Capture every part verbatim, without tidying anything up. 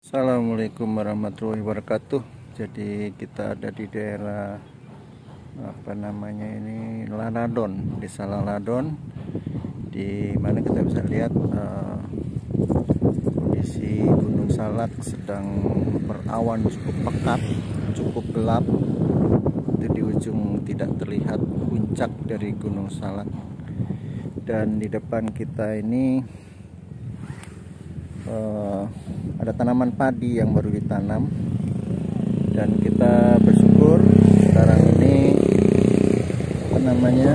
Assalamualaikum warahmatullahi wabarakatuh. Jadi kita ada di daerah apa namanya ini Laladon, desa Laladon, di mana kita bisa lihat uh, kondisi Gunung Salak sedang berawan cukup pekat, cukup gelap. Itu di ujung tidak terlihat puncak dari Gunung Salak. Dan di depan kita ini uh, ada tanaman padi yang baru ditanam, dan kita bersyukur sekarang ini apa namanya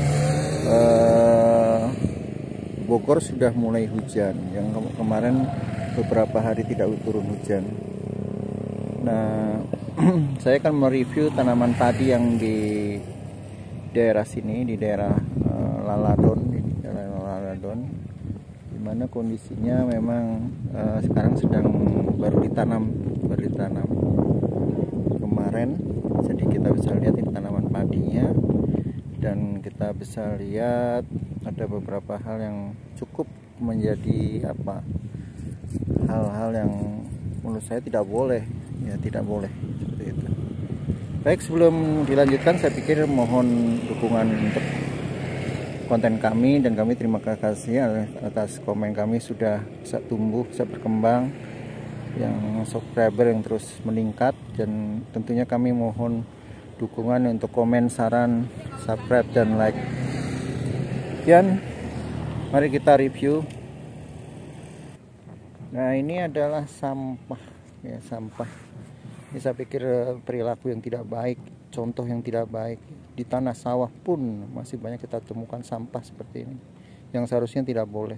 uh, Bogor sudah mulai hujan. Yang ke kemarin beberapa hari tidak turun hujan. Nah, saya akan mereview tanaman padi yang di daerah sini, di daerah uh, Laladon, di daerah Laladon, dimana kondisinya memang uh, sekarang sedang baru ditanam baru ditanam kemarin. Jadi kita bisa lihat ini tanaman padinya, dan kita bisa lihat ada beberapa hal yang cukup menjadi apa hal-hal yang menurut saya tidak boleh ya tidak boleh seperti itu. Baik, sebelum dilanjutkan, saya pikir mohon dukungan untuk konten kami, dan kami terima kasih atas komen kami sudah bisa tumbuh, bisa berkembang, yang subscriber yang terus meningkat, dan tentunya kami mohon dukungan untuk komen, saran, subscribe, dan like. Kemudian mari kita review. Nah, ini adalah sampah ya sampah ini saya pikir perilaku yang tidak baik, contoh yang tidak baik. Di tanah sawah pun masih banyak kita temukan sampah seperti ini, yang seharusnya tidak boleh.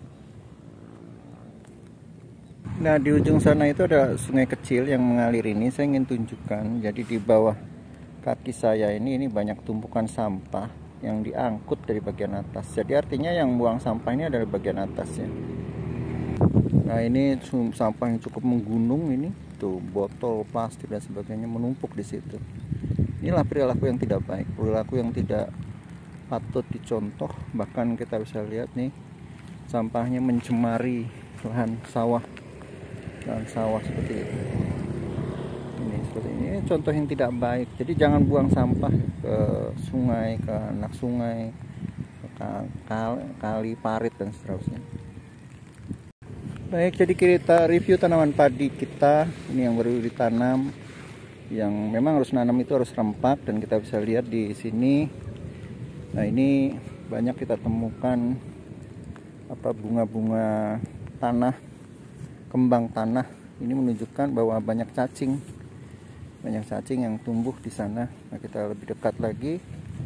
Nah, di ujung sana itu ada sungai kecil yang mengalir ini, saya ingin tunjukkan. Jadi di bawah kaki saya ini, ini banyak tumpukan sampah yang diangkut dari bagian atas. Jadi artinya yang buang sampah ini adalah bagian atasnya. Nah, ini sampah yang cukup menggunung ini, tuh botol, plastik dan sebagainya menumpuk di situ. Inilah perilaku yang tidak baik, perilaku yang tidak patut dicontoh. Bahkan kita bisa lihat nih, sampahnya mencemari lahan sawah, lahan sawah seperti itu. Ini seperti ini, ini contoh yang tidak baik. Jadi jangan buang sampah ke sungai, ke anak sungai, ke kali, parit dan seterusnya. Baik, jadi kita review tanaman padi kita ini yang baru ditanam, yang memang harus nanam itu harus rempak, dan kita bisa lihat di sini. Nah, ini banyak kita temukan apa bunga-bunga tanah, kembang tanah. Ini menunjukkan bahwa banyak cacing, banyak cacing yang tumbuh di sana. Nah, kita lebih dekat lagi.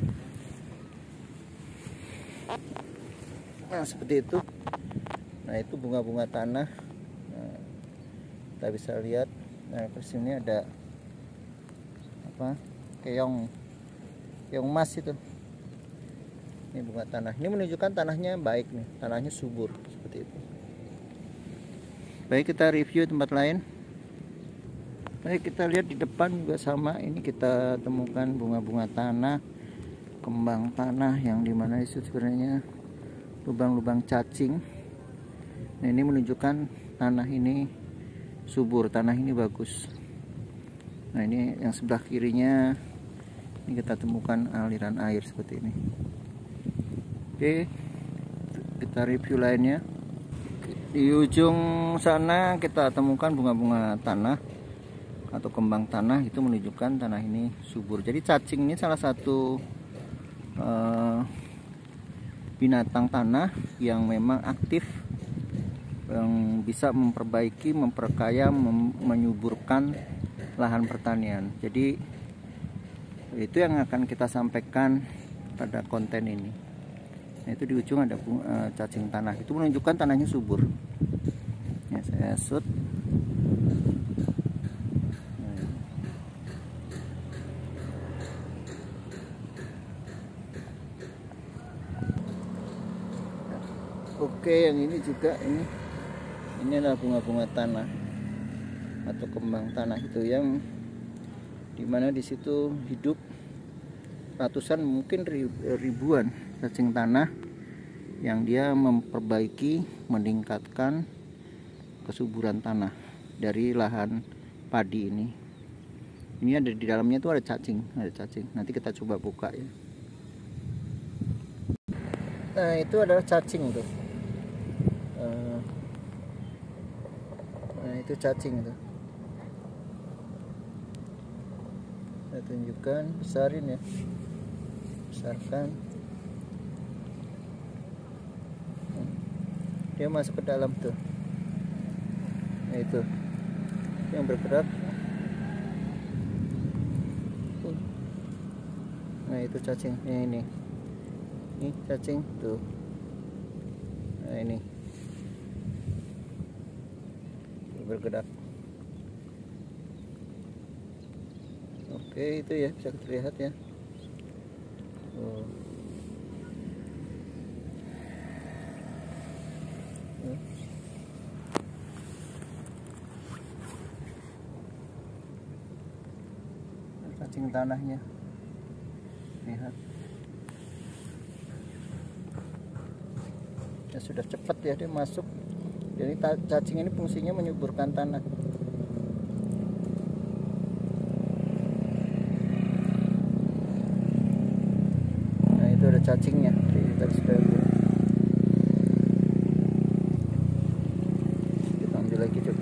Nah, seperti itu. Nah, itu bunga-bunga tanah. Nah, kita bisa lihat. Nah, di sini ada apa? Keong, keong emas itu. Ini bunga tanah. Ini menunjukkan tanahnya baik nih, tanahnya subur seperti itu. Baik, kita review tempat lain. Baik, kita lihat di depan juga sama. Ini kita temukan bunga-bunga tanah, kembang tanah, yang dimana itu sebenarnya lubang-lubang cacing. Nah, ini menunjukkan tanah ini subur, tanah ini bagus. Nah, ini yang sebelah kirinya, ini kita temukan aliran air seperti ini. Oke, kita review lainnya. Di ujung sana kita temukan bunga-bunga tanah atau kembang tanah, itu menunjukkan tanah ini subur. Jadi cacing ini salah satu uh, binatang tanah yang memang aktif, yang bisa memperbaiki, memperkaya, mem menyuburkan lahan pertanian. Jadi itu yang akan kita sampaikan pada konten ini. Nah, itu di ujung ada uh, cacing tanah, itu menunjukkan tanahnya subur. Ya, saya shoot. Oke, yang ini juga ini. Ini adalah bunga-bunga tanah atau kembang tanah, itu yang dimana di situ hidup ratusan, mungkin ribuan cacing tanah, yang dia memperbaiki, meningkatkan kesuburan tanah. dari lahan padi ini. Ini ada di dalamnya tuh ada cacing, ada cacing. Nanti kita coba buka ya. Nah, itu adalah cacing tuh. Nah, itu cacing tuh. Saya tunjukkan, besarin ya. Besarkan. Dia masuk ke dalam tuh. Nah, itu yang bergerak. Nah, itu cacing. Ini, ini. Ini cacing tuh. Nah, ini bergerak. Oke, itu ya bisa terlihat ya. Oh. Cacing tanahnya, lihat ya, sudah cepat ya dia masuk. Jadi cacing ini fungsinya menyuburkan tanah. Nah, itu ada cacingnya. Jadi tadi sudah kita ambil lagi coba.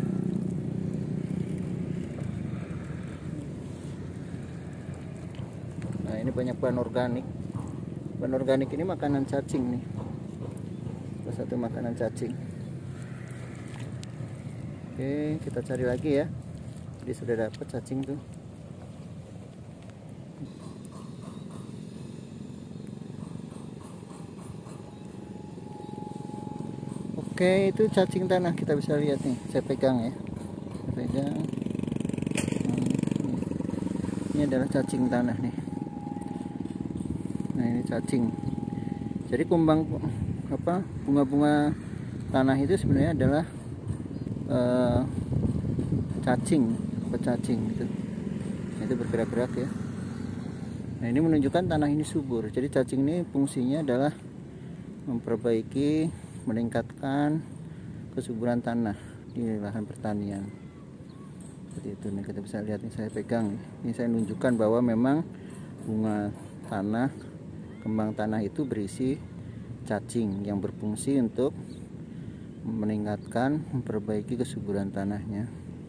Nah, ini banyak bahan organik. Bahan organik ini makanan cacing nih. Salah satu makanan cacing. Oke, kita cari lagi ya. Jadi sudah dapat cacing tuh. Oke, itu cacing tanah, kita bisa lihat nih. Saya pegang ya. Saya pegang. Ini adalah cacing tanah nih. Nah, ini cacing. Jadi kumbang apa bunga-bunga tanah itu sebenarnya adalah uh, cacing, cacing gitu. Nah, itu bergerak-gerak ya. Nah, ini menunjukkan tanah ini subur. Jadi cacing ini fungsinya adalah memperbaiki, meningkatkan kesuburan tanah di lahan pertanian. Seperti itu nih, kita bisa lihat nih, saya pegang. Ini saya menunjukkan bahwa memang bunga tanah, kembang tanah itu berisi cacing yang berfungsi untuk meningkatkan, memperbaiki kesuburan tanahnya.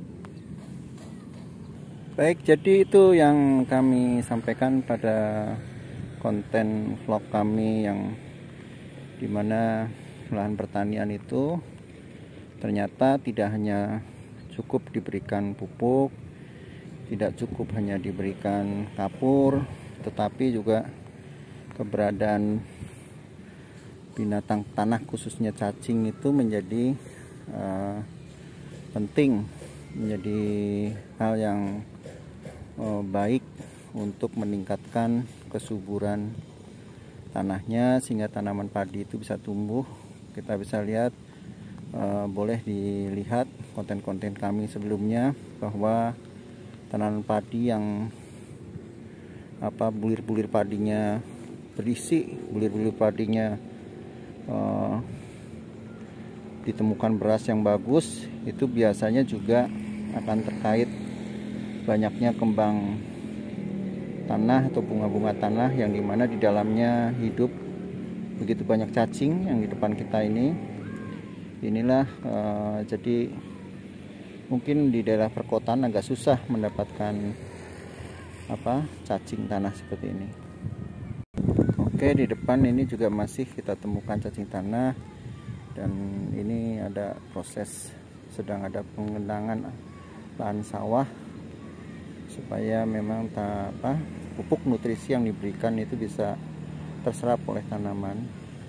Baik, jadi itu yang kami sampaikan pada konten vlog kami, yang dimana lahan pertanian itu ternyata tidak hanya cukup diberikan pupuk, tidak cukup hanya diberikan kapur, tetapi juga keberadaan binatang tanah khususnya cacing itu menjadi uh, penting, menjadi hal yang uh, baik untuk meningkatkan kesuburan tanahnya sehingga tanaman padi itu bisa tumbuh. Kita bisa lihat, uh, boleh dilihat konten-konten kami sebelumnya bahwa tanaman padi yang apa bulir-bulir padinya berisi, bulir-bulir padinya Uh, ditemukan beras yang bagus, itu biasanya juga akan terkait banyaknya kembang tanah atau bunga-bunga tanah yang dimana di dalamnya hidup begitu banyak cacing yang di depan kita ini. Inilah uh, jadi mungkin di daerah perkotaan agak susah mendapatkan apa cacing tanah seperti ini. Oke, di depan ini juga masih kita temukan cacing tanah, dan ini ada proses, sedang ada pengendangan lahan sawah supaya memang ta, apa, pupuk nutrisi yang diberikan itu bisa terserap oleh tanaman.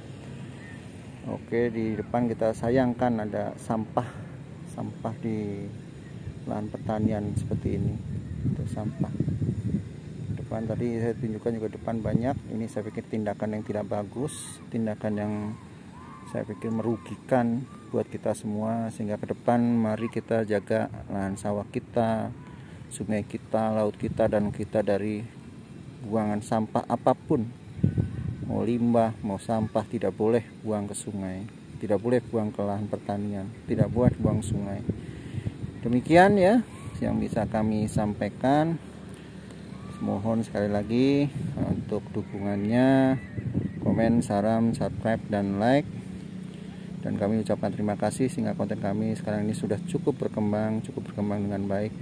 Oke, di depan kita sayangkan ada sampah sampah di lahan pertanian seperti ini. Itu sampah depan, tadi saya tunjukkan juga depan banyak. Ini saya pikir tindakan yang tidak bagus, tindakan yang saya pikir merugikan buat kita semua, sehingga ke depan mari kita jaga lahan sawah kita, sungai kita, laut kita, dan kita dari buangan sampah apapun, mau limbah, mau sampah, tidak boleh buang ke sungai, tidak boleh buang ke lahan pertanian, tidak boleh buang sungai. Demikian ya yang bisa kami sampaikan. Mohon sekali lagi untuk dukungannya, komen, saran, subscribe, dan like. Dan kami ucapkan terima kasih sehingga konten kami sekarang ini sudah cukup berkembang, cukup berkembang dengan baik.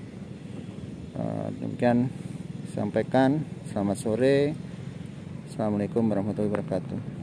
Demikian sampaikan. Selamat sore. Assalamualaikum warahmatullahi wabarakatuh.